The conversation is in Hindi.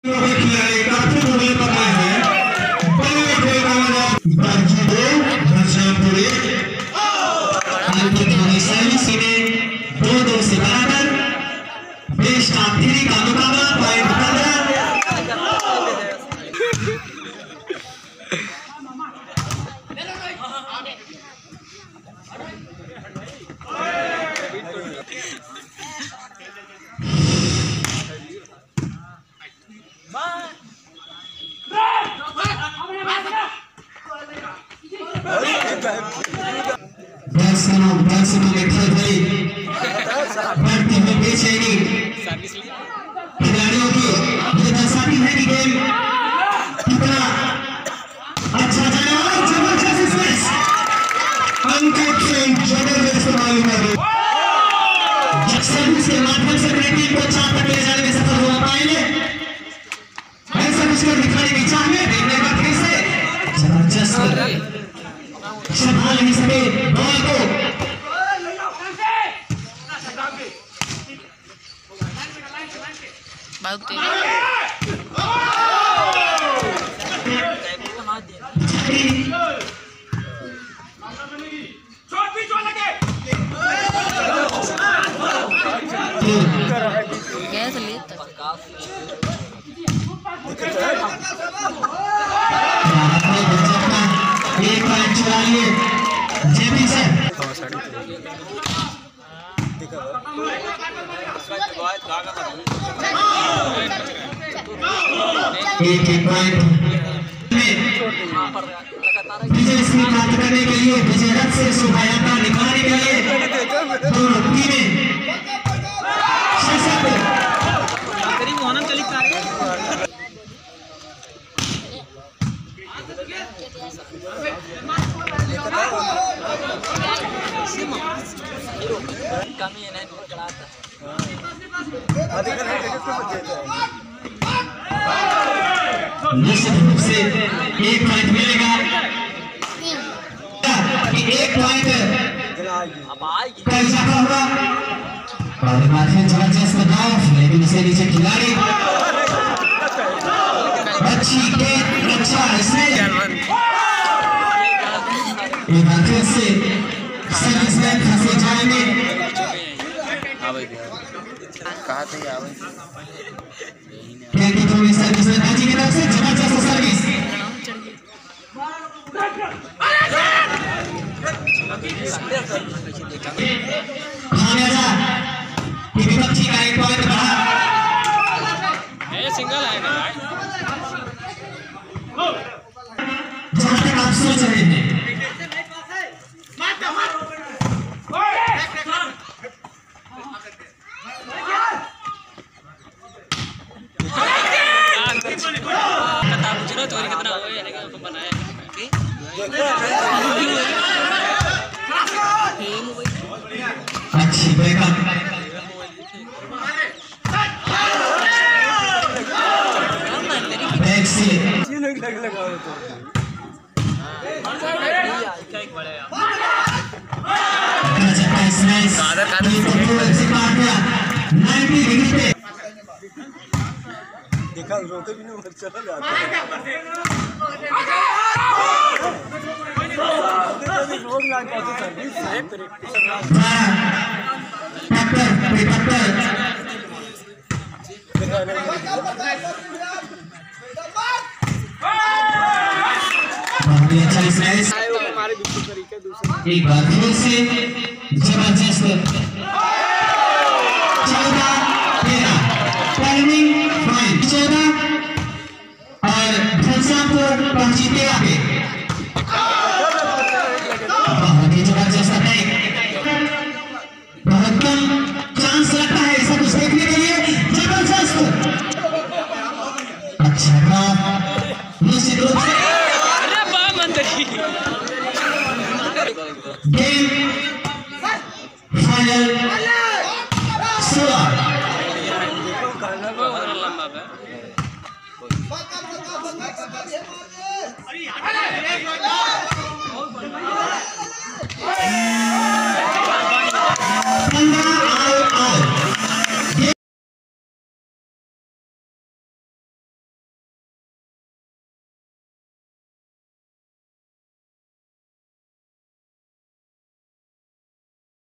खिलाड़ियों की ये दर्शाती है कि गेम कितना अच्छा जाने वाला है। जबरदस्त स्पेस अंकित सिंह जबरदस्त मालूम है सर्विस के माध्यम से अपनी टीम को 4 तक ले जाने में सफल हो पाएंगे। ऐसा कुछ कर दिखाने की चाह में देखने का फिर से जबरदस्त संभाल नहीं सके बॉल को एक पॉइंट चुरा लिए जेपी सर। एक पॉइंट विजय इसमें प्राप्त करने के लिए विजय रथ से शोभा यात्रा निकालने के लिए दोनों टीमें निश्चित रूप से 1 पॉइंट मिलेगा कि 1 पॉइंट का इजाफा होगा और जबरदस्त बदलाव लेकिन इसे नीचे खिलाड़ी अच्छी गेंद अच्छा इसने एक आखिर से सर्विस में फंसे जाएंगे। कहा थे खेलती थोड़ी सर्विस में भाजी की तरफ से जबरदस्त सर्विस खामियाजा कि विपक्षी का 1 पॉइंट बढ़ा सिंगल है जहां तक आप सोच रहे हैं चोरी कितना हो बनाया अच्छी ब्रेकअप बैक से लगा देखा रोके भी नहीं चला जाता रोड लाइन पहुंचे सर्विस एक बार फिर से जबरदस्त 14-13 टाइमिंग फाइन 14 और घनश्यामपुर पहुंची 13 पे बहुत ही जबरदस्त अटैक बहुत कम चांस लगता है सब कुछ देखने के लिए जबरदस्त अच्छा निश्चित रूप से गेम फाइनल 16